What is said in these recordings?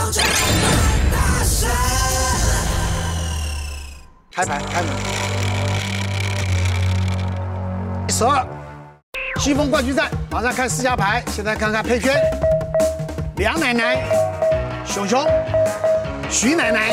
开牌，开门。12，西风冠军战，马上看4家牌。现在看看佩娟、梁奶奶、熊熊、徐奶奶。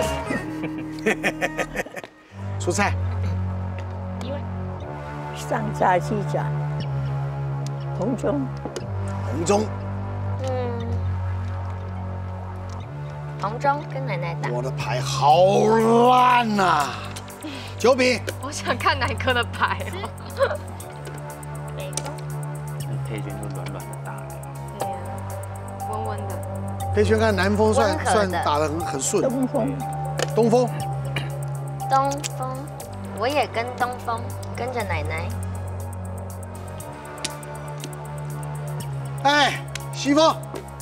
出菜。 上炸鸡爪，红中。 红中。 红中跟奶奶打。 我的牌好烂呐！9饼。 我想看哪颗的牌哦。 佩娟就软软的打了。 对呀，温温的。 佩娟看南风算打得很顺。 东风。 东风。 东风，我也跟东风，跟着奶奶。 哎，西风。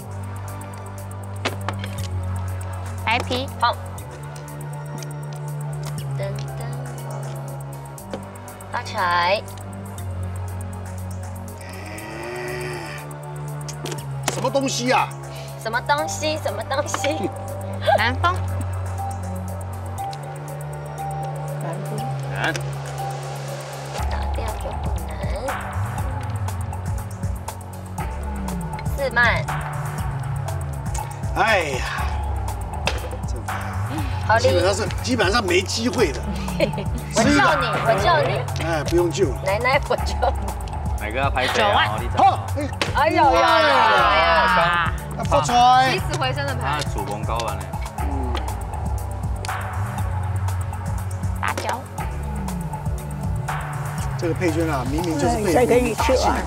白皮碰。噔噔，发财。 什么东西呀？ 什么东西？什么东西？ 南风。 难。 打掉就不能。4慢。 哎呀， 好的。 基本上没机会的。 我救你，我救你。 哎，不用救了。 奶奶，我救你。 哪个要拍谁啊？ 好， 哎呦呀！ 发财。 起死回生的牌。 他主攻高完了。 大椒。 这个佩娟啊，明明就是被再给你吃完。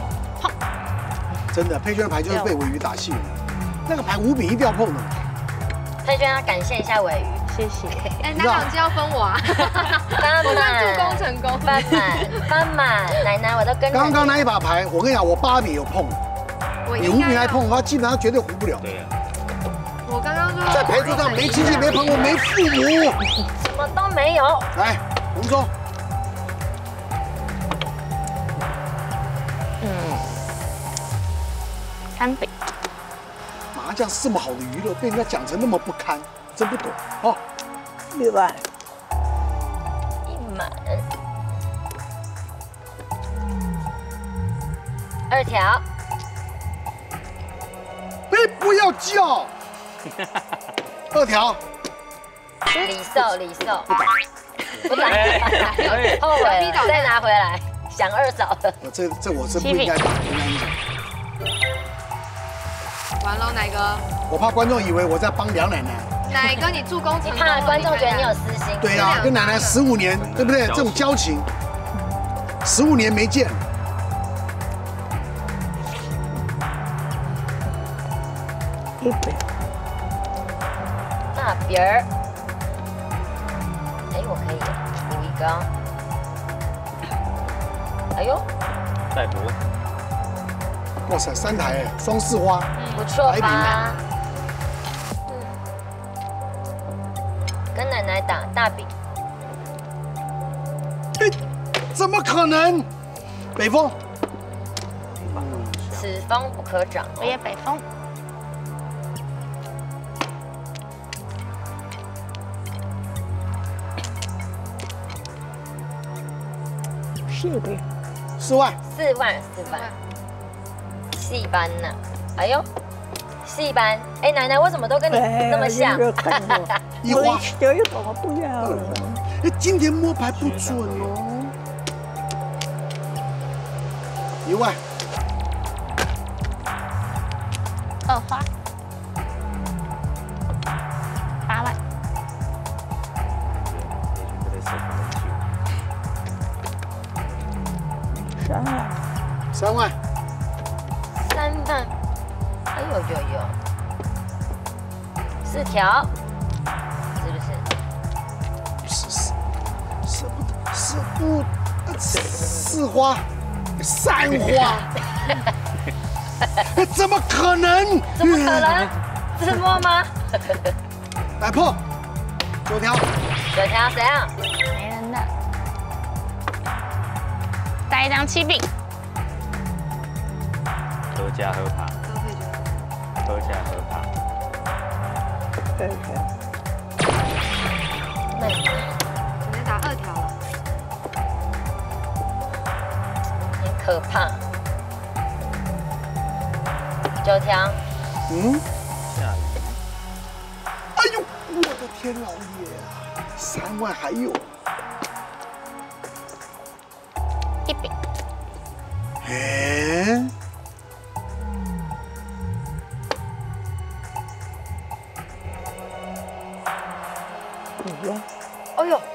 真的，佩娟的牌就是被尾鱼打信了。那个牌5比1掉碰的。 佩娟要感谢一下尾鱼， 谢谢。哎，那2只要分我啊！ 我算助攻成功。 翻满，奶奶我都跟着。 刚刚那一把牌，我跟你讲，我8比有碰，你5比来碰的话，基本上绝对胡不了。 对呀。 我刚刚就在牌桌上没亲戚没朋友没父母， 什么都没有。 来，红中。 3饼。 麻将是这么好的娱乐，被人家讲成那么不堪，真不懂哦。 6万。 1满。2条。 哎，不要叫。2条。 李寿。不打。后悔了，再拿回来，想2嫂的。 这我真不应该打，我跟你讲。 完了，奶哥。 我怕观众以为我在帮梁奶奶。 奶哥，你助攻成功。 你怕观众觉得你有私心？ 对啊，跟奶奶15年，对不对？这种交情，15年没见。 100。 大饼儿。哎，我可以补一个。哎呦。 再补。 哇塞，3台哎，双4花， 不错吧？跟奶奶打大饼。 哎，怎么可能？北风。 此风不可长。我也北风。 4饼。 4万。 4万。戏班呢？哎呦，戏班！哎，奶奶，我怎么都跟你那么像？ 1花。 我不要了。 哎，今天摸牌不准哦。1万。 2花。8万。 3万。 3万。 3万。哎呦呦呦！4条，是不是？ 是不4花，3花，怎么可能？ 怎么可能？自摸吗？ 来破9条。 9条谁啊？没人的。带一张7饼。 合家合爬。合家合爬。 对对。 只能打2条了。 很可怕。9条。 嗯， 下雨。 哎呦，我的天老爷啊！3万还有。 1饼。 哎， 5万。 哎呦，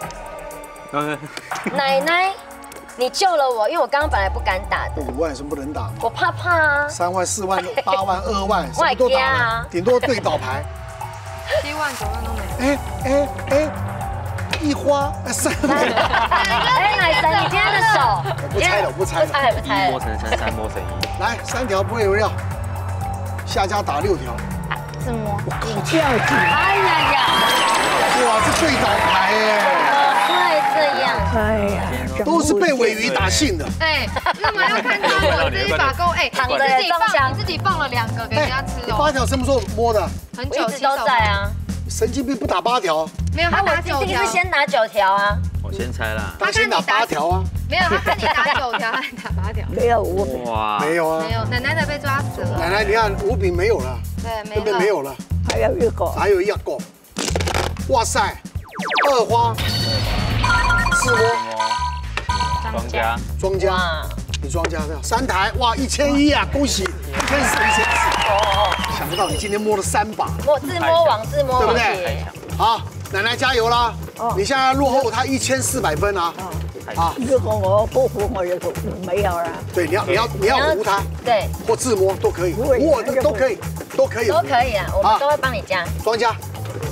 奶奶，你救了我，因为我刚刚本来不敢打的， 5万是不能打的。 我怕啊。 3万、4万、8万、2万，什我也么都打怕啊了，顶多对倒牌。 7万、9万都没有。 哎，一花3万， 哎，奶神，你今天的手， 不猜了，不猜了。 不猜 1波了。 成3，3波成1。 来3条不会有料，下家打6条。 自摸。 这样子。 哎呀呀， 哇，这对倒牌怎么会这样？ 哎呀， 哎，都是被尾鱼打信的。 哎，那么要看他我自己把钩，哎， 躺着也中枪你自己放了2个给人家吃你哦， 8条什么时候摸的？ 很久我一直都在啊。 神经病不打8条， 没有，他打我一 9条定是，先拿9条啊。 我先猜啦。 他先打8条啊。 没有，他看你打9条，他打8条， 没有5饼。 哇， 没有啊没，有，奶奶的被抓死了， 奶奶，你看5饼没有了， 对， 这边没有了， 还有一个。 还有1个。哇塞，2花，4窝， 庄家。 庄家， 哇， 你庄家的3台，哇，1100啊，恭喜，1400，1400。想不到你今天摸了3把， 自摸王，自摸王对不对姐。 好，奶奶加油啦！你现在落后他1400分啊！啊， 如果我不服，我就没有了。 对，你要胡他， 对， 或自摸都可以， 不会我都可以，都可以， 都可以啊，我们都会帮你加。 庄家，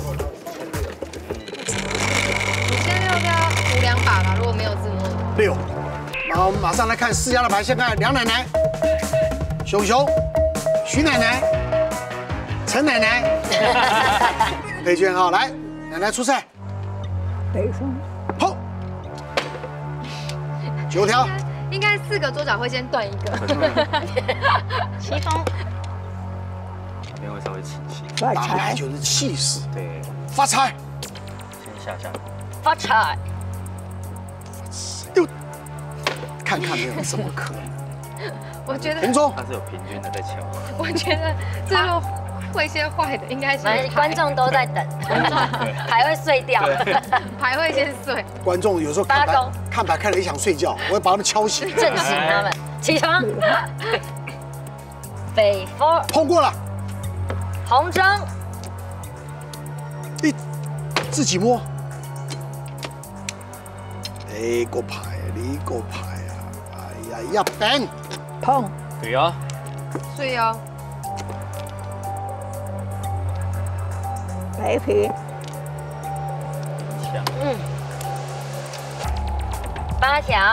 你先6条5两把吧，如果没有自摸的话。 6。然后我们马上来看4家的牌，先看梁奶奶、熊熊、徐奶奶、陈奶奶、裴娟哈，来，奶奶出赛， 北风。 吼，9条， 应该4个桌角会先断1个。 齐峰， 那边会稍微倾斜。 发打牌财。 就是气势， 对， 发财， 先下。 发财。 又看看没有什么可能。 我觉得红中， 他是有平均的在敲。 我觉得最后会先坏的应该是反正观众都在等，牌会碎掉。 牌会先碎。 观众有时候看牌看了也想睡觉，我会把他们敲醒。 震醒他们，起床。北风， 通过了， 红中， 自己摸。哎，个牌，你个牌啊！哎呀呀，ban， 碰。 对哦。 碎哦。 白皮。 强。 8条。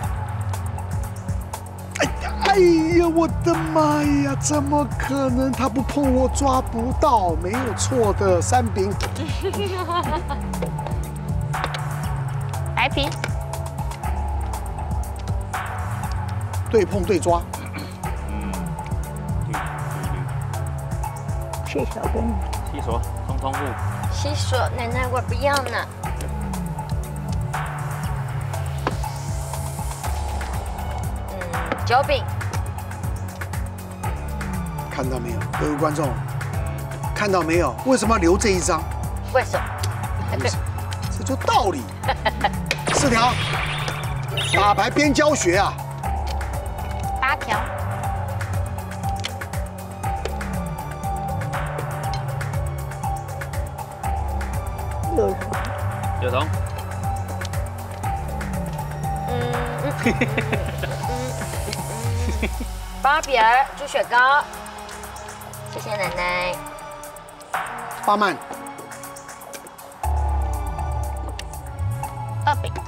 哎呀，我的妈呀！怎么可能？他不碰我抓不到，没有错的。3饼， 白皮。 对碰对抓。 谢小兵。 西索，通户。 西索，奶奶我不要呢。 9饼， 看到没有，各位观众，看到没有？为什么要留这一张？ 为什么？ 这就道理。4条，打牌边教学啊。 8条。 6筒。 芭比儿猪血糕，谢谢奶奶。 8曼 2饼。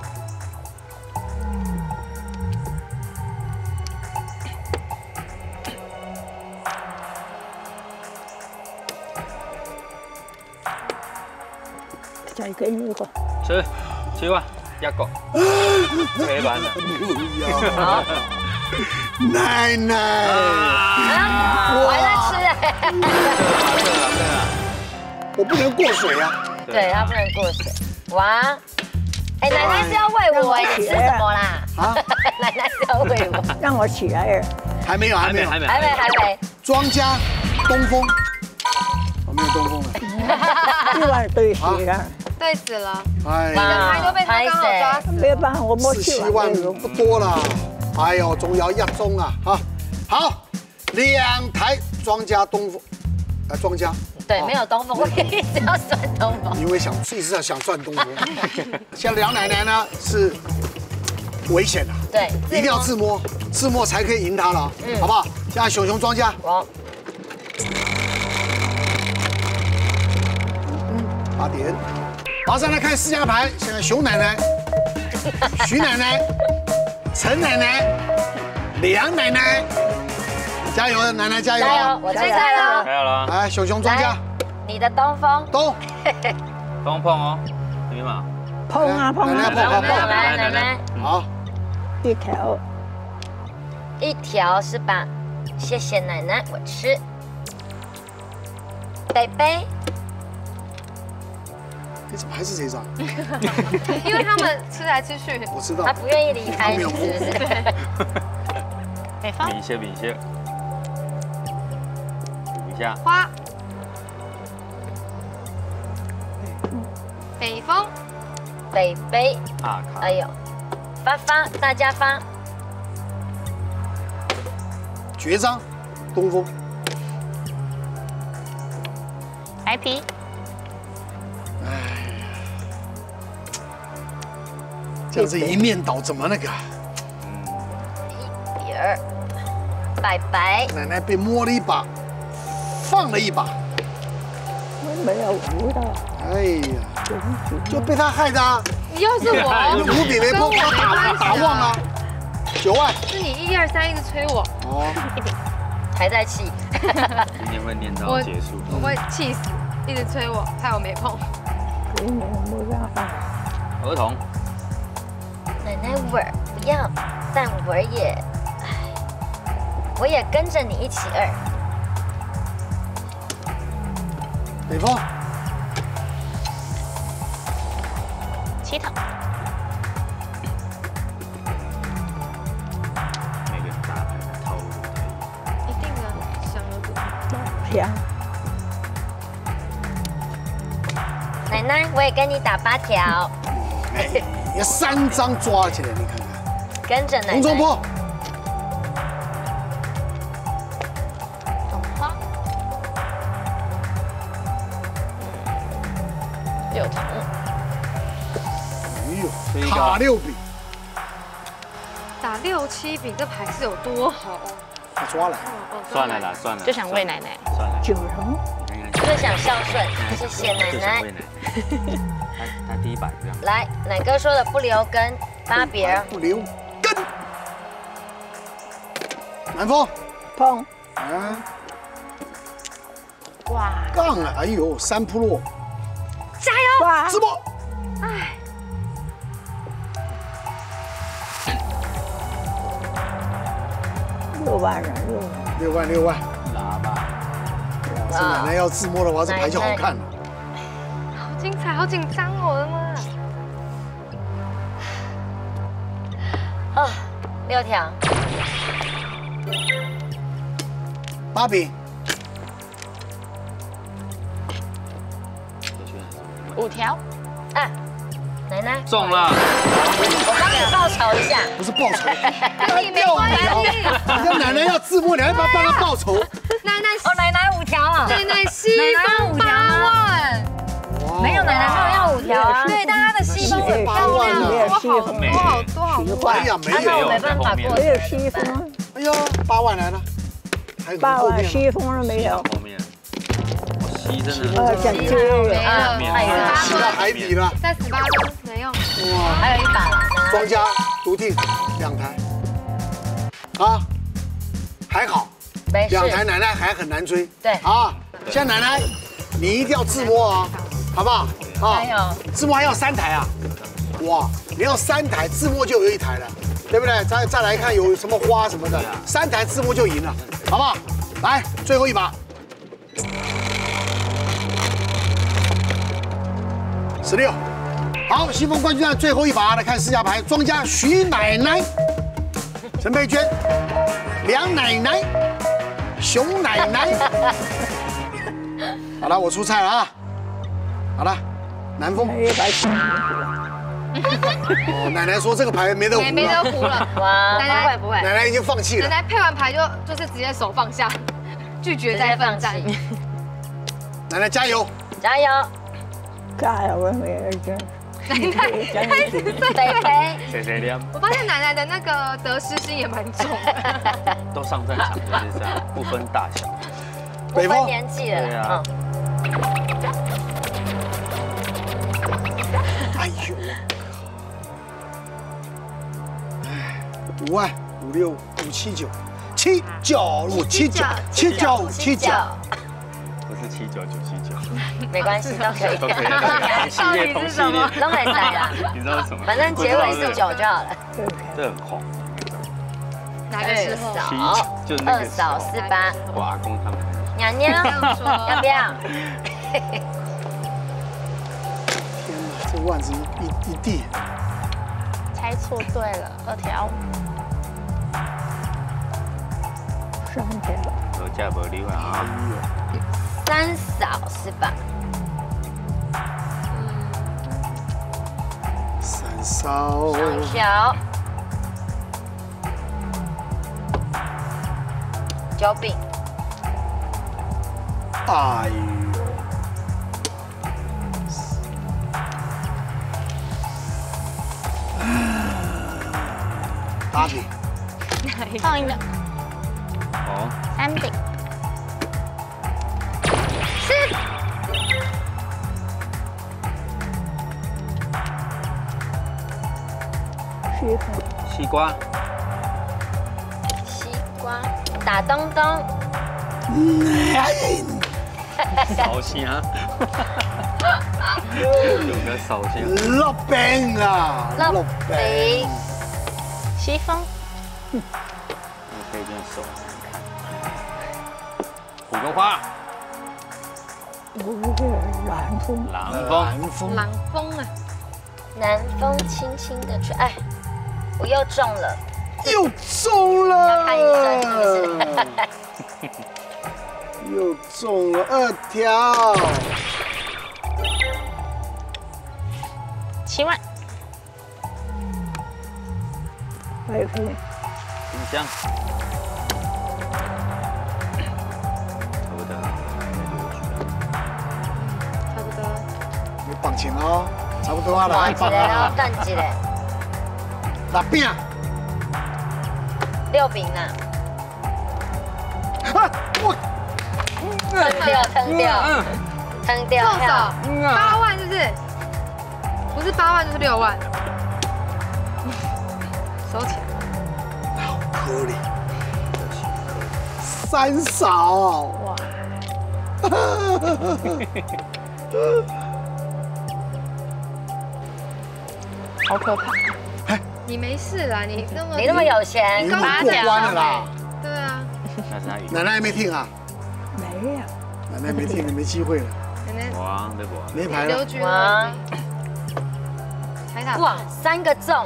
再给你一个。 是，7万1個，赔完了。 好， 奶奶， 我还在吃哎。 我不能过水啊。 对，它不能过水。哇，哎，奶奶是要喂我哎，你吃什么啦？啊，奶奶是要喂我。 让我起来了。 还没有。庄家东风，我没有东风了。 一碗对死了。 对死了， 哎， 你的牌都被他刚好抓死。 没办法，我没去 7万不多了。哎呦，总要1中啊！啊，好，2台庄家东风，庄家。 对，没有东风，我一直要算东风。 因为一直想赚东风。像梁奶奶呢是危险的， 对， 一定要自摸才可以赢她了，好不好？现在熊熊庄家， 我 8点。马上来看4家牌，现在熊奶奶、徐奶奶、陈奶奶、梁奶奶，加油，奶奶加油！ 加油，我最菜了。 加油了， 来，熊熊庄家， 你的东风。 东， 碰碰哦，这边嘛。 碰啊碰啊， 来，奶奶。 好， 一条是吧？谢谢奶奶，我吃。北北。 你怎么还是这张？ 因为他们吃来吃去， 我知道。 他不愿意离开你，是不是？ 北方。 比一些。补一下。 花。北风。 北北。 啊卡。 哎呦，发，大家发。 绝招，东风。 白皮。 这样子一面倒怎么那个？ 一、2，白。 奶奶被摸了一把，放了一把。 我没有舞的。 哎呀，就被他害的啊！ 又是我， 五笔没碰，打忘了。9万。 是你1、2、3一直催我。 哦。 还在气。 今天会念到结束。 我会气死，一直催我，害我没碰。 没办法。 儿童。 奶奶玩不要，但我也跟着你一起2。 北风。 7头。 每个人打牌的套路不太一样。 一定的，想了不。 香。 奶奶，我也跟你打8条。 哎，要3张抓起来，你看看。 跟着奶奶。 红中坡。 花。6筒。 哎呦，卡6笔。 打6、7笔，这牌是有多好？ 他抓来。 算了， 就想喂奶奶。 算了。 9筒。 就想孝顺，谢谢奶奶。 他第1把这样。 来，奶哥说的不留根，8别儿。 不留根。南风。 碰。 啊。 哇。 杠了，哎呦，3扑落。 加油！ 哇。 自摸。 哎。 6万人 ，6万。 喇叭。 这奶奶要自摸的话，这牌就好看了。 好精彩，好紧张哦，我的妈！ 啊，6条。 8笔。 5条。 啊，奶奶中了。 我帮你报仇一下。 不是报仇， 跟你没关系。 人家奶奶要自摸，你还帮她报仇。 奶奶哦，奶奶5条啊。 奶奶西风8万。 没有，奶奶没有要5条啊。 对，但她的西风 8万啊， 多好多。 哎呀，没有， 我没办法过。 没有西风。 哎呀，8万来了，还有 8万西风了没有？ 后面。西真的。 讲究了。 哎呀， 洗到海底了。 再18分没用。 哇， 还有1把了。 庄家独听2台。啊，还好。 2台奶奶还很难追， 对啊，像奶奶，你一定要自摸啊，好不好？ 还有自摸还要3台啊，哇，你要3台自摸就有1台了，对不对？再来看有什么花什么的，3台自摸就赢了，好不好？来，最后一把， 16。好，西风冠军战最后一把，来看四家牌，庄家徐奶奶、陈佩娟、梁奶奶、熊奶奶。好了，我出菜了啊。好了，南风。哦，奶奶说这个牌没得胡了。 没得胡了。 哇， 奶奶不会， 奶奶已经放弃了。 奶奶配完牌就是直接手放下，拒绝再奋战。 奶奶加油！ 加油！ 加油，我没儿子。 奶奶开始北北， 谁练？ 我发现奶奶的那个得失心也蛮重的。 都上战场就是这样，不分大小。 不分年纪了。 对啊。 哎呦！5万、56、579、79， 不是79979， 没关系，都可以。 都可以，系列同系列， 都没在啦。 你知道什么？ 反正结尾是9就好了。 这很红。 哪个时候？ 就是那个 2扫48。 我阿公他们。 娘娘，要不要？ 天哪，这腕子一地。 猜错对了，2条。 3条。 我价不例外啊。 3扫18。 3扫。 上小。9饼。 哎呦！8饼。 放一个。 哦。 3饼。 西瓜。 西瓜。打东东。 烧香。有个烧香。 烙饼啊！ 烙饼。西风。 你可以这样手看。虎头花。 南风。 南风啊！ 南风轻轻的吹，哎，我又中了。 又中了！ 要看医生是不是？ 又中了2条。 7万。 5分。 冰箱。差不多。 差不多。 你绑紧哦，差不多啊，来绑起来哦，等一下。 6饼。 6饼呢？ 啊！我腾掉， 动手8万是不是？不是8万就是6万，收起来。 好可怜，3扫哇！ 好可怕！ 你没事啦，你那么有钱， 你过关了啦。 对啊。 奶奶还没听啊？ 没有。 奶奶没听，你没机会了。 王对不？ 没牌了。 王。哇，3个中。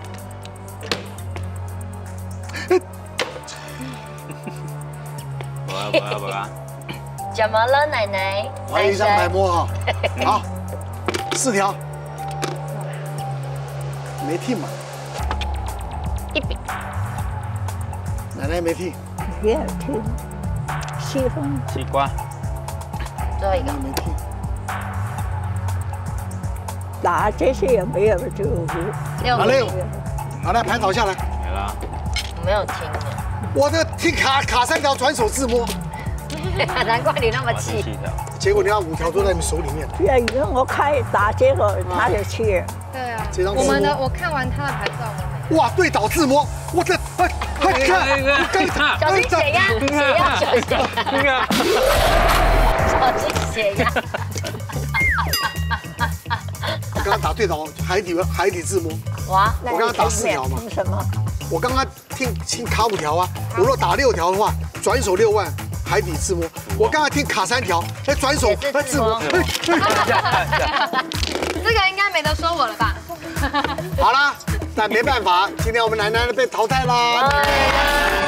不啊！ 怎么了，奶奶？ 还有1张牌摸哈。好，4条。没听嘛 ？1饼。 奶奶没听。 没有听。西风。 西瓜。 最后一个。 没听。 打这些也没有就 6饼。 好了，牌倒下来。 没了。 我没有听。 我的听卡3条转手自摸。 难怪你那么气。 结果你要5条都在你手里面。 对啊，以为我开打这个他就去。 对啊。 这张我看完他的牌照。 哇，对倒自摸，我的，快看，小心血压，小心血压，小心血压。 我刚刚打对倒海底自摸。哇，我刚刚打4条嘛。 什么？ 我刚刚听卡5条啊，我若打6条的话，转手6万，海底自摸。我刚刚听卡3条，转手自摸。 这个好啦，但没办法，今天我们奶奶被淘汰啦。